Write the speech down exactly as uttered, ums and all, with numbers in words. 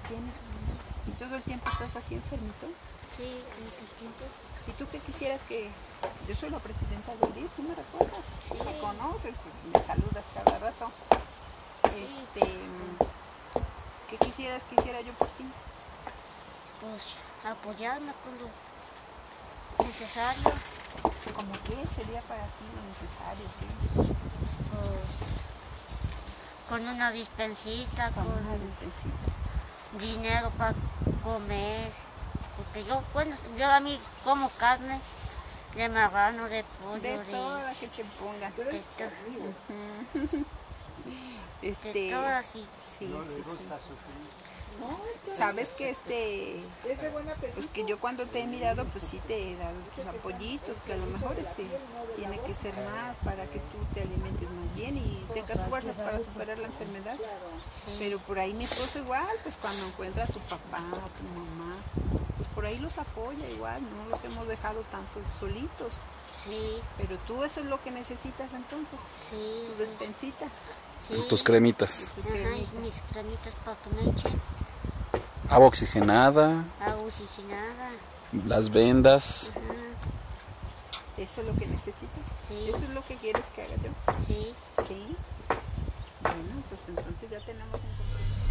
tienes? ¿Y todo el tiempo estás así enfermito? Sí, todo el tiempo. ¿Y tú qué quisieras que...? Yo soy la presidenta del D I F, ¿sí me recuerdas? Sí. Me conoces, me saludas cada rato. Sí. Este, ¿qué quisieras que hiciera yo por ti? Pues apoyarme con lo necesario. ¿Cómo qué sería para ti lo necesario? ¿Qué? Pues con una dispensita, Con con una despensita. dinero para comer. Porque yo, bueno, yo a mí como carne de marrano, de pollo, De de, toda la que te ponga. de, to- Ujú. Este, de todo así. sí, sí, sí. Sabes que este, pues que yo cuando te he mirado, pues sí te he dado tus apoyitos, que a lo mejor este tiene que ser más para que tú te alimentes más bien y tengas fuerzas para superar la enfermedad. Sí. Pero por ahí mi esposo igual, pues cuando encuentra a tu papá, a tu mamá, pues por ahí los apoya igual, no los hemos dejado tanto solitos. Sí, Pero tú eso es lo que necesitas entonces, sí, tu sí, despensita, sí. Tus cremitas. tus Ajá, y cremitas. mis cremitas para que me echen. Agua oxigenada, Agua oxigenada. las vendas. Ajá, Eso es lo que necesitas. sí, Eso es lo que quieres que haga yo. sí. Sí. Bueno, pues entonces ya tenemos un compromiso.